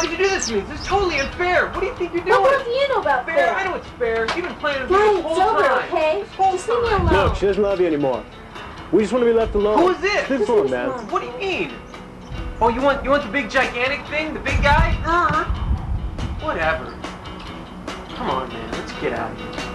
could you do this to me? This is totally unfair. What do you think you're doing? What do you know about fair? fair? I know it's fair. You've been playing with me Daddy, this whole it's over, time. okay? This whole Just leave me time. alone. Look, she doesn't love you anymore. We just want to be left alone. Who is this? Speak for him, man. What do you mean? Oh, you want the big gigantic thing? The big guy? Whatever. Come on, man. Let's get out of here.